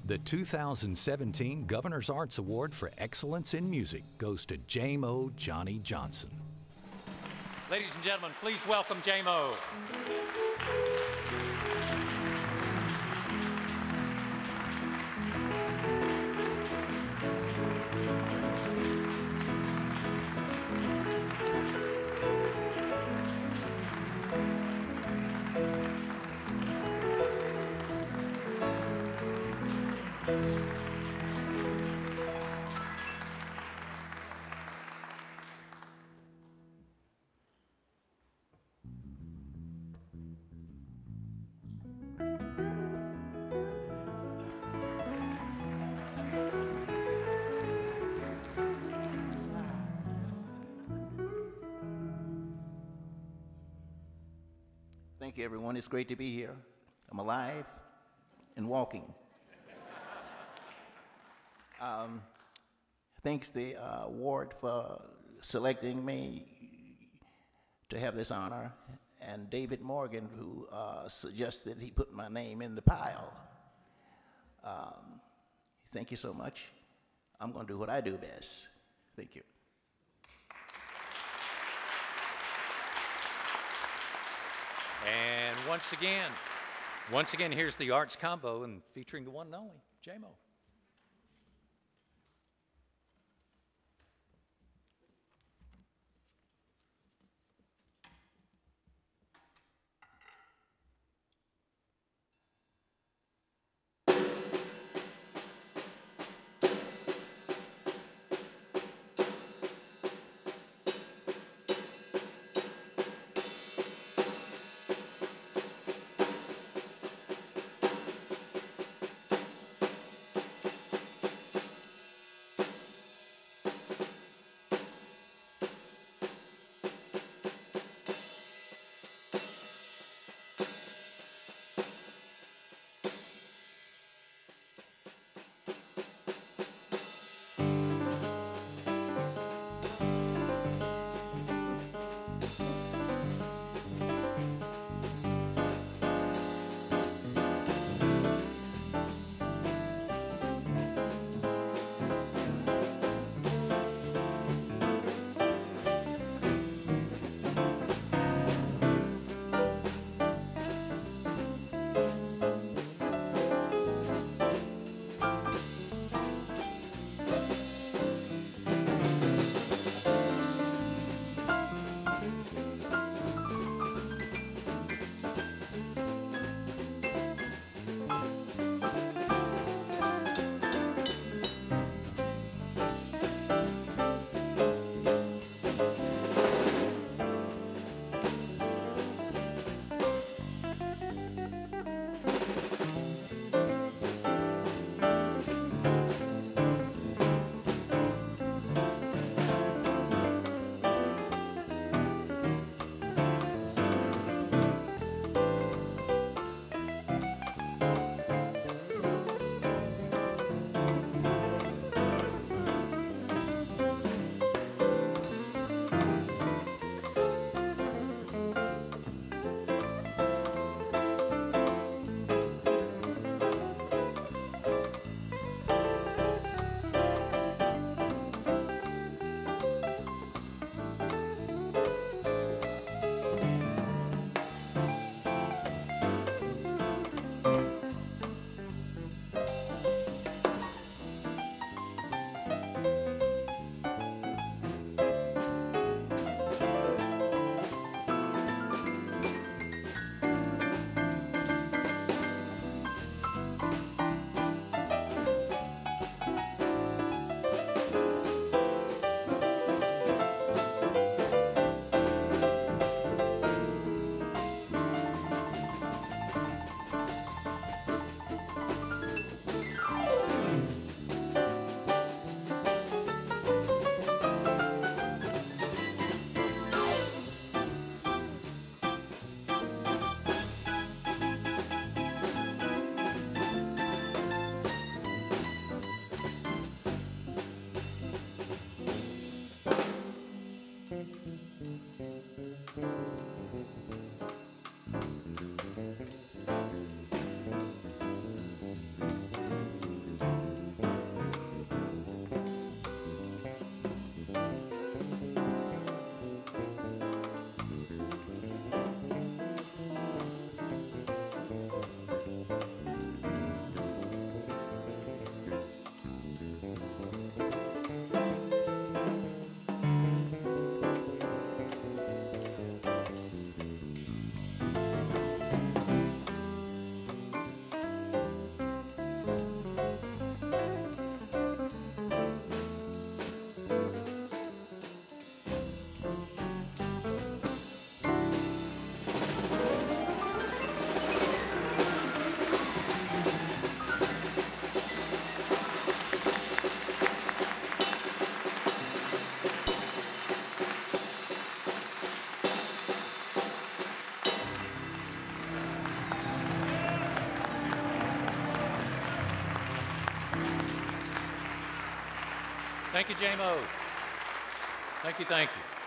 The 2017 Governor's Arts Award for Excellence in Music goes to Jaimoe Johnny Johnson. Ladies and gentlemen, please welcome Jaimoe. Thank you, everyone. It's great to be here. I'm alive and walking. Thanks the award for selecting me to have this honor, and David Morgan, who suggested he put my name in the pile. Thank you so much. I'm going to do what I do best. Thank you. And once again, here's the Arts Combo and featuring the one and only Jaimoe. Thank you, Jaimoe. Thank you, thank you.